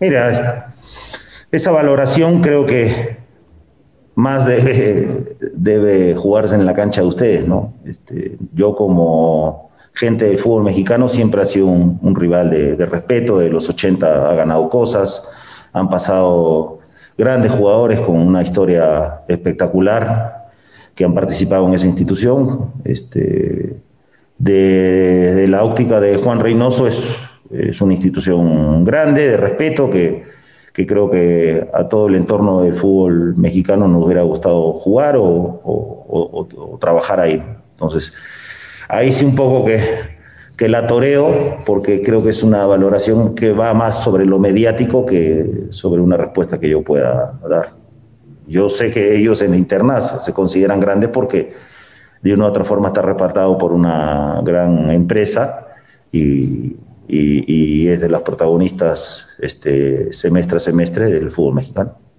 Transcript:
Mira, esa valoración creo que más debe jugarse en la cancha de ustedes, ¿no? Yo como gente del fútbol mexicano siempre ha sido un rival de respeto, de los 80 ha ganado cosas, han pasado grandes jugadores con una historia espectacular que han participado en esa institución. De la óptica de Juan Reynoso es una institución grande, de respeto, que creo que a todo el entorno del fútbol mexicano nos hubiera gustado jugar o trabajar ahí. Entonces, ahí sí un poco que la toreo, porque creo que es una valoración que va más sobre lo mediático que sobre una respuesta que yo pueda dar. Yo sé que ellos en internas se consideran grandes porque de una u otra forma está repartado por una gran empresa y es de las protagonistas semestre a semestre del fútbol mexicano.